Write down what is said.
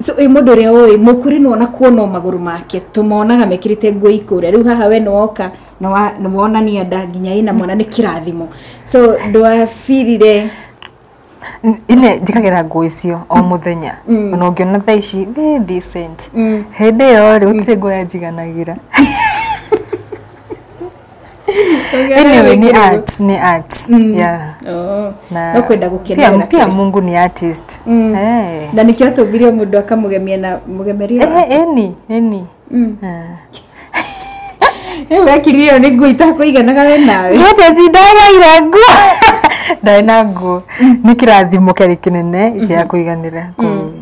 so mundu ria oi mukuri no na kuona maguru make tumonaga mekirite ngui kure riu haha we no oka no wona ni anda nginya ina mwana ni kirathimo so ndwafirire ine ndikagira ngui cio o muthenya ona ungiona thaa ici very decent hindi yo ri gutire ngui yanjiganagira anyway ni art yeah no kwenda gukenera pia Mungu ni artist na nikio tubirio mundu akamugemia na mugemeria eni ewe akirio ni ngui ta kuiganaga we nawe wote jindaga irangu ndaina ngu ni kirathimo keri kinene ya kuiganira